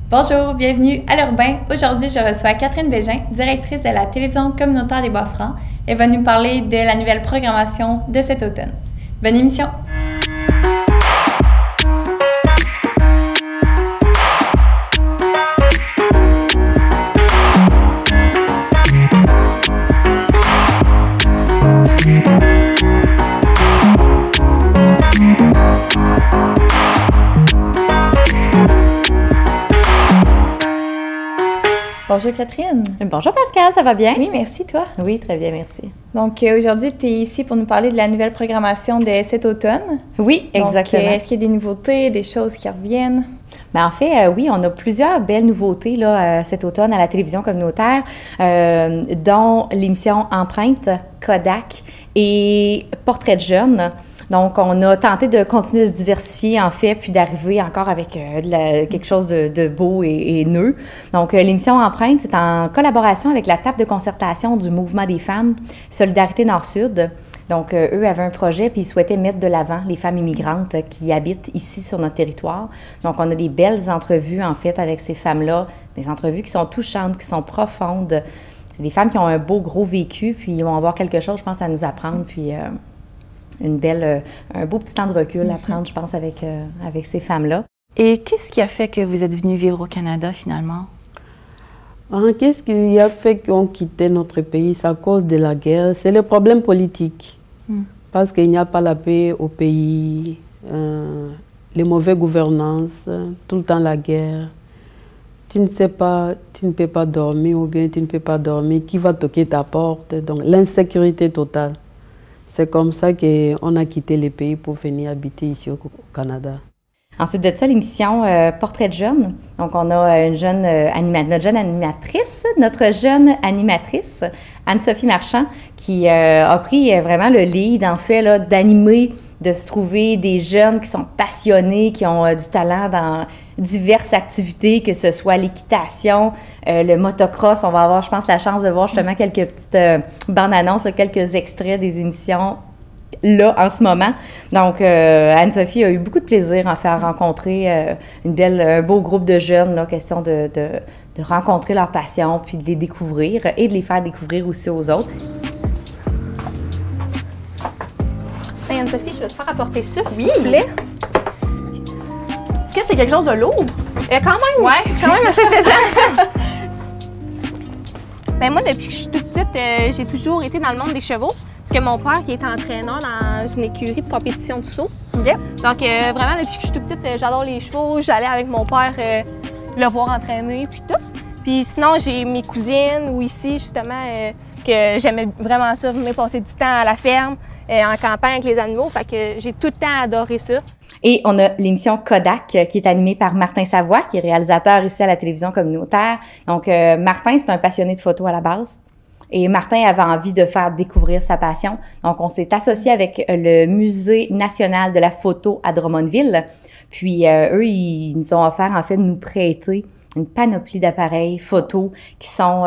Bonjour, bienvenue à l'Urbain. Aujourd'hui, je reçois Catherine Bégin, directrice de la télévision communautaire des Bois-Francs. Elle va nous parler de la nouvelle programmation de cet automne. Bonne émission! Bonjour Catherine. Bonjour Pascal, ça va bien? Oui, merci, toi? Oui, très bien, merci. Donc aujourd'hui, tu es ici pour nous parler de la nouvelle programmation de cet automne. Oui, exactement. Donc, est-ce qu'il y a des nouveautés, des choses qui reviennent? Bien, en fait, oui, on a plusieurs belles nouveautés là, cet automne à la télévision communautaire, dont l'émission Empreinte, Kodak et Portrait de jeunes. Donc, on a tenté de continuer de se diversifier, en fait, puis d'arriver encore avec quelque chose de beau et neuf. Donc, l'émission Empreinte, c'est en collaboration avec la table de concertation du Mouvement des femmes Solidarité Nord-Sud. Donc, eux avaient un projet, puis ils souhaitaient mettre de l'avant les femmes immigrantes qui habitent ici sur notre territoire. Donc, on a des belles entrevues, en fait, avec ces femmes-là, des entrevues qui sont touchantes, qui sont profondes. C'est des femmes qui ont un beau, gros vécu, puis ils vont avoir quelque chose, je pense, à nous apprendre, puis un beau petit temps de recul à prendre, je pense, avec ces femmes-là. Et qu'est-ce qui a fait que vous êtes venu vivre au Canada, finalement? Qu'est-ce qui a fait qu'on quittait notre pays? C'est à cause de la guerre. C'est le problème politique. Parce qu'il n'y a pas la paix au pays, les mauvaises gouvernances, tout le temps la guerre. Tu ne sais pas, tu ne peux pas dormir ou bien tu ne peux pas dormir. Qui va toquer ta porte? Donc, l'insécurité totale. C'est comme ça qu'on a quitté le pays pour venir habiter ici au Canada. Ensuite de ça, l'émission Portrait de jeunes. Donc, on a notre jeune animatrice, Anne-Sophie Marchand, qui a pris vraiment le lead, en fait, là, d'animer, de se trouver des jeunes qui sont passionnés, qui ont du talent dans diverses activités, que ce soit l'équitation, le motocross. On va avoir, je pense, la chance de voir justement quelques petites bandes-annonces, quelques extraits des émissions là, en ce moment. Donc, Anne-Sophie a eu beaucoup de plaisir en fait à rencontrer un beau groupe de jeunes, là, question de rencontrer leur passion, puis de les découvrir et de les faire découvrir aussi aux autres. Hey Anne-Sophie, je vais te faire apporter ça, s'il vous plaît. Est-ce que c'est quelque chose de lourd? Quand même, ouais, quand même assez pesant. Ben moi, depuis que je suis toute petite, j'ai toujours été dans le monde des chevaux. Parce que mon père, qui est entraîneur dans une écurie de compétition de saut. Okay. Donc, vraiment, depuis que je suis toute petite, j'adore les chevaux. J'allais avec mon père le voir entraîner, puis tout. Puis sinon, j'ai mes cousines ou ici, justement, que j'aimais vraiment ça, venir passer du temps à la ferme, en campagne avec les animaux. Fait que j'ai tout le temps adoré ça. Et on a l'émission Kodak qui est animée par Martin Savoie, qui est réalisateur ici à la télévision communautaire. Donc, Martin, c'est un passionné de photo à la base. Et Martin avait envie de faire découvrir sa passion. Donc, on s'est associé avec le Musée national de la photo à Drummondville. Puis, eux, ils nous ont offert, en fait, de nous prêter une panoplie d'appareils photos qui sont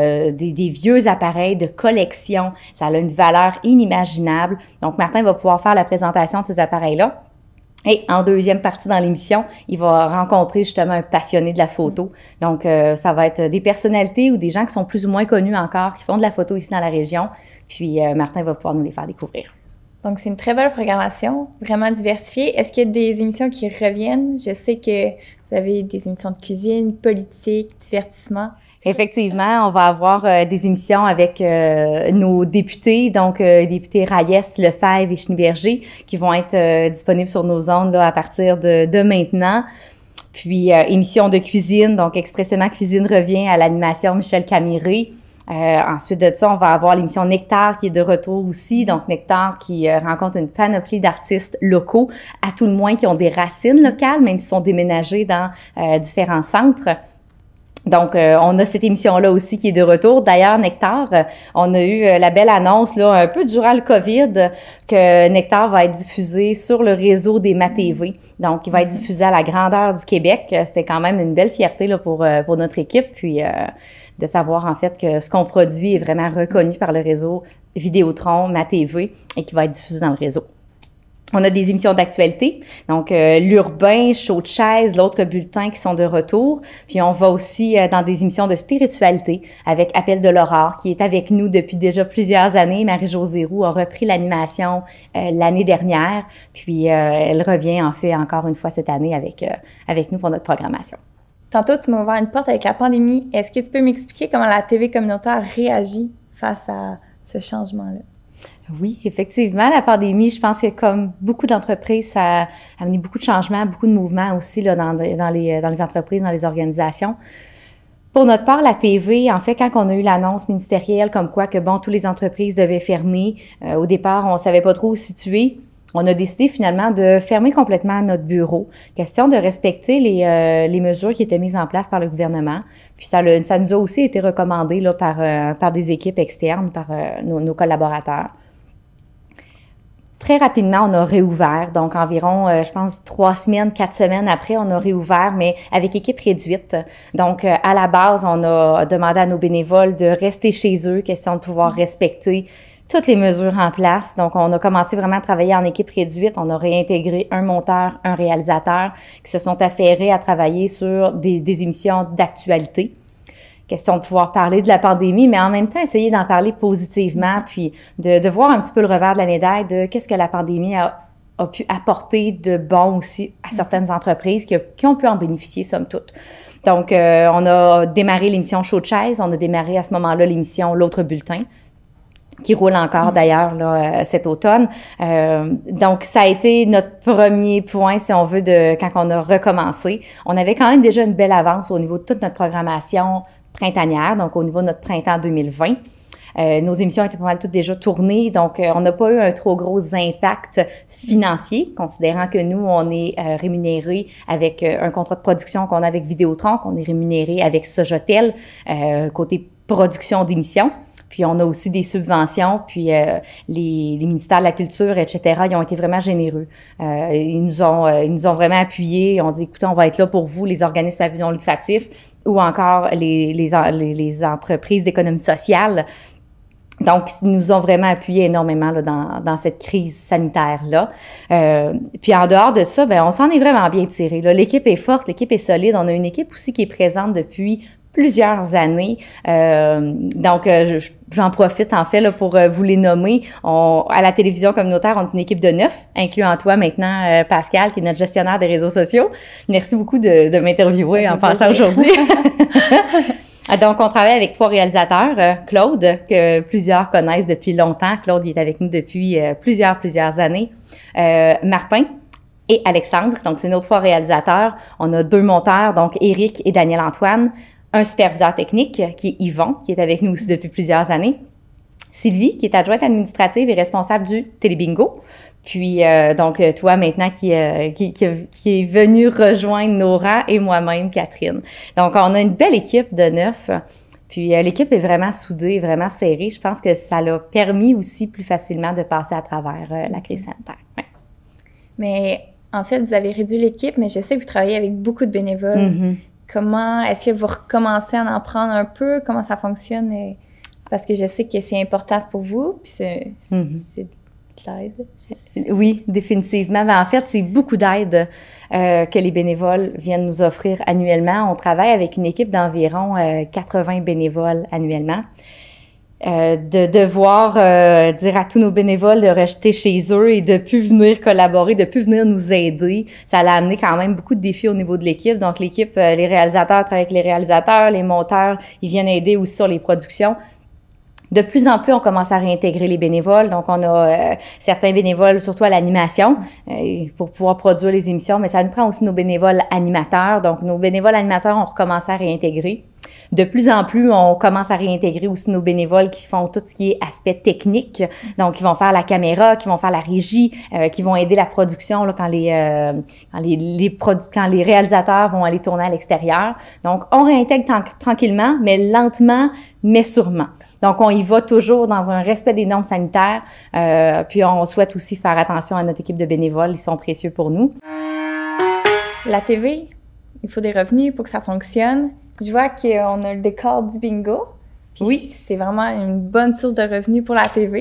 des vieux appareils de collection. Ça a une valeur inimaginable. Donc, Martin va pouvoir faire la présentation de ces appareils-là. Et en deuxième partie dans l'émission, il va rencontrer justement un passionné de la photo. Donc, ça va être des personnalités ou des gens qui sont plus ou moins connus encore, qui font de la photo ici dans la région. Puis, Martin va pouvoir nous les faire découvrir. Donc, c'est une très belle programmation, vraiment diversifiée. Est-ce qu'il y a des émissions qui reviennent? Je sais que vous avez des émissions de cuisine, politique, divertissement. Effectivement, on va avoir des émissions avec nos députés, donc députés Reyes, Lefebvre et Schneeberger, qui vont être disponibles sur nos ondes là, à partir de maintenant. Puis, émission de cuisine, donc Expressément Cuisine revient à l'animation Michel Camiré. Ensuite de ça, on va avoir l'émission Nectar qui est de retour aussi. Donc, Nectar qui rencontre une panoplie d'artistes locaux, à tout le moins qui ont des racines locales, même s'ils sont déménagés dans différents centres. Donc, on a cette émission-là aussi qui est de retour. D'ailleurs, Nectar, on a eu la belle annonce, là, un peu durant le COVID, que Nectar va être diffusé sur le réseau des MaTV. Donc, il va être diffusé à la grandeur du Québec. C'était quand même une belle fierté là, pour notre équipe. Puis, de savoir, en fait, que ce qu'on produit est vraiment reconnu par le réseau Vidéotron, MaTV, et qui va être diffusé dans le réseau. On a des émissions d'actualité, donc l'urbain, Show de chaise, l'autre bulletin qui sont de retour. Puis on va aussi dans des émissions de spiritualité avec Appel de l'aurore qui est avec nous depuis déjà plusieurs années. Marie-Josée Roux a repris l'animation l'année dernière, puis elle revient en fait encore une fois cette année avec nous pour notre programmation. Tantôt, tu m'as ouvert une porte avec la pandémie. Est-ce que tu peux m'expliquer comment la TV communautaire réagit face à ce changement-là? Oui, effectivement, la pandémie, je pense que comme beaucoup d'entreprises, ça a amené beaucoup de changements, beaucoup de mouvements aussi là, dans les entreprises, dans les organisations. Pour notre part, la TV, en fait, quand on a eu l'annonce ministérielle comme quoi que, bon, toutes les entreprises devaient fermer, au départ, on savait pas trop où situer. On a décidé finalement de fermer complètement notre bureau. Question de respecter les mesures qui étaient mises en place par le gouvernement. Puis ça nous a aussi été recommandé là, par des équipes externes, par nos collaborateurs. Très rapidement, on a réouvert. Donc, environ, je pense, 3 semaines, 4 semaines après, on a réouvert, mais avec équipe réduite. Donc, à la base, on a demandé à nos bénévoles de rester chez eux, question de pouvoir respecter toutes les mesures en place. Donc, on a commencé vraiment à travailler en équipe réduite. On a réintégré un monteur, un réalisateur qui se sont affairés à travailler sur des émissions d'actualité. Question de pouvoir parler de la pandémie, mais en même temps, essayer d'en parler positivement, puis de voir un petit peu le revers de la médaille de qu'est-ce que la pandémie a pu apporter de bon aussi à certaines entreprises qui ont pu en bénéficier, somme toute. Donc, on a démarré l'émission Show de chaise. On a démarré à ce moment-là l'émission L'autre bulletin, qui roule encore d'ailleurs là cet automne. Donc, ça a été notre premier point, si on veut, quand on a recommencé. On avait quand même déjà une belle avance au niveau de toute notre programmation printanière, donc au niveau de notre printemps 2020. Nos émissions étaient pas mal toutes déjà tournées, donc on n'a pas eu un trop gros impact financier, considérant que nous, on est rémunéré avec un contrat de production qu'on a avec Vidéotron, qu'on est rémunéré avec Sojotel, côté production d'émissions. Puis on a aussi des subventions, puis les ministères de la Culture, etc., ils ont été vraiment généreux. Ils nous ont vraiment appuyés. On dit, écoutez, on va être là pour vous, les organismes à but non lucratif, ou encore les entreprises d'économie sociale. Donc, ils nous ont vraiment appuyés énormément là, dans cette crise sanitaire-là. Puis en dehors de ça, ben on s'en est vraiment bien tiré. L'équipe est forte, l'équipe est solide. On a une équipe aussi qui est présente depuis plusieurs années. Donc, j'en profite en fait là, pour vous les nommer. À la télévision communautaire, on est une équipe de 9, incluant toi maintenant, Pascal, qui est notre gestionnaire des réseaux sociaux. Merci beaucoup de m'interviewer en passant aujourd'hui. Donc, on travaille avec 3 réalisateurs. Claude, que plusieurs connaissent depuis longtemps. Claude, il est avec nous depuis plusieurs années. Martin et Alexandre. Donc, c'est nos 3 réalisateurs. On a 2 monteurs, donc Éric et Daniel-Antoine. Un superviseur technique, qui est Yvon, qui est avec nous aussi depuis plusieurs années. Sylvie, qui est adjointe administrative et responsable du Télébingo. Puis, donc, toi, maintenant, qui est venue rejoindre nos rangs, et moi-même, Catherine. Donc, on a une belle équipe de 9. Puis, l'équipe est vraiment soudée, vraiment serrée. Je pense que ça l'a permis aussi plus facilement de passer à travers la crise sanitaire. Ouais. Mais, en fait, vous avez réduit l'équipe, mais je sais que vous travaillez avec beaucoup de bénévoles. Mm-hmm. Comment, est-ce que vous recommencez à en prendre un peu? Comment ça fonctionne? Parce que je sais que c'est important pour vous, puis c'est de l'aide. Oui, définitivement. Mais en fait, c'est beaucoup d'aide que les bénévoles viennent nous offrir annuellement. On travaille avec une équipe d'environ 80 bénévoles annuellement. De devoir dire à tous nos bénévoles de rester chez eux et de plus venir collaborer, de plus venir nous aider. Ça a amené quand même beaucoup de défis au niveau de l'équipe. Donc, l'équipe, les réalisateurs travaillent avec les réalisateurs, les monteurs, ils viennent aider aussi sur les productions. De plus en plus, on commence à réintégrer les bénévoles. Donc, on a certains bénévoles, surtout à l'animation, pour pouvoir produire les émissions. Mais ça nous prend aussi nos bénévoles animateurs. Donc, nos bénévoles animateurs, on recommence à réintégrer. De plus en plus, on commence à réintégrer aussi nos bénévoles qui font tout ce qui est aspect technique. Donc, ils vont faire la caméra, qui vont faire la régie, qui vont aider la production là, quand les réalisateurs vont aller tourner à l'extérieur. Donc, on réintègre tranquillement, mais lentement, mais sûrement. Donc, on y va toujours dans un respect des normes sanitaires. Puis, on souhaite aussi faire attention à notre équipe de bénévoles. Ils sont précieux pour nous. La TV, il faut des revenus pour que ça fonctionne. Je vois qu'on a le décor du bingo. Puis oui. C'est vraiment une bonne source de revenus pour la TV.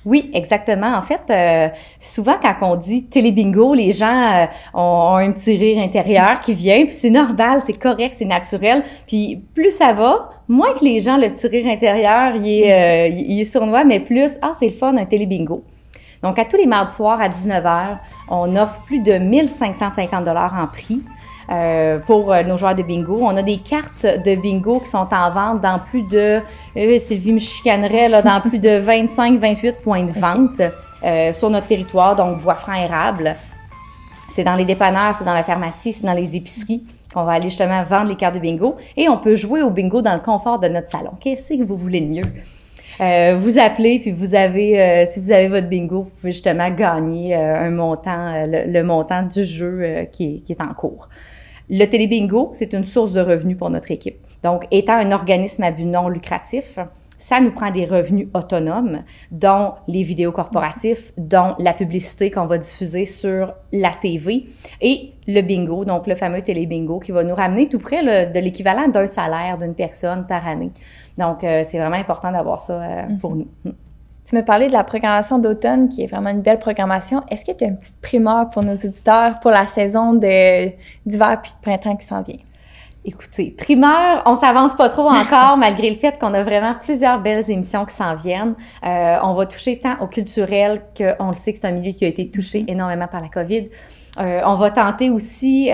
Oui, exactement. En fait, souvent quand on dit télébingo, les gens ont un petit rire intérieur qui vient, puis c'est normal, c'est correct, c'est naturel. Puis plus ça va, moins que les gens, le petit rire intérieur, il est sournois, mais plus, c'est le fun, un télébingo. Donc, à tous les mardis soirs à 19h, on offre plus de 1550 $ en prix. Pour nos joueurs de bingo. On a des cartes de bingo qui sont en vente dans plus de, Sylvie me chicanerait, là, dans plus de 25-28 points de vente sur notre territoire, donc Bois-Franc-Érable. C'est dans les dépanneurs, c'est dans la pharmacie, c'est dans les épiceries qu'on va aller justement vendre les cartes de bingo. Et on peut jouer au bingo dans le confort de notre salon. Qu'est-ce que vous voulez de mieux? Vous appelez, puis vous avez, si vous avez votre bingo, vous pouvez justement gagner un montant, le montant du jeu qui est en cours. Le télébingo, c'est une source de revenus pour notre équipe. Donc, étant un organisme à but non lucratif, ça nous prend des revenus autonomes, dont les vidéos corporatifs, dont la publicité qu'on va diffuser sur la TV et le bingo, donc le fameux télébingo qui va nous ramener tout près de l'équivalent d'un salaire d'une personne par année. Donc, c'est vraiment important d'avoir ça pour nous. Tu me parlais de la programmation d'automne, qui est vraiment une belle programmation. Est-ce que tu as une petite primeur pour nos éditeurs pour la saison d'hiver puis de printemps qui s'en vient? Écoutez, primeur, on s'avance pas trop encore, malgré le fait qu'on a vraiment plusieurs belles émissions qui s'en viennent. On va toucher tant au culturel qu'on le sait que c'est un milieu qui a été touché énormément par la COVID. On va tenter aussi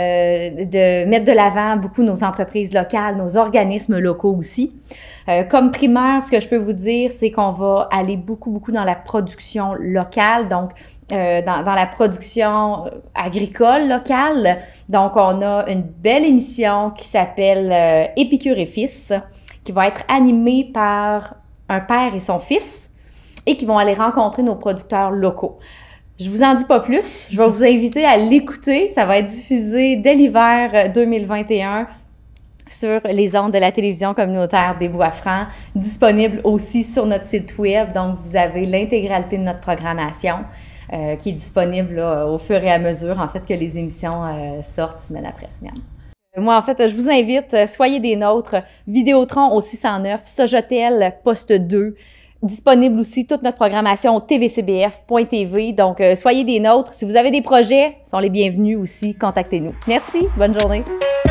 de mettre de l'avant beaucoup nos entreprises locales, nos organismes locaux aussi. Comme primeur, ce que je peux vous dire, c'est qu'on va aller beaucoup dans la production locale, donc dans la production agricole locale. Donc, on a une belle émission qui s'appelle Épicure et Fils, qui va être animée par un père et son fils et qui vont aller rencontrer nos producteurs locaux. Je vous en dis pas plus. Je vais vous inviter à l'écouter. Ça va être diffusé dès l'hiver 2021 sur les ondes de la télévision communautaire des Bois-Francs, disponible aussi sur notre site web. Donc, vous avez l'intégralité de notre programmation qui est disponible là, au fur et à mesure, en fait, que les émissions sortent semaine après semaine. Moi, en fait, je vous invite, soyez des nôtres. Vidéotron au 609, Sojatel, Poste 2. Disponible aussi toute notre programmation au tvcbf.tv. Donc, soyez des nôtres. Si vous avez des projets, sont les bienvenus aussi. Contactez-nous. Merci. Bonne journée.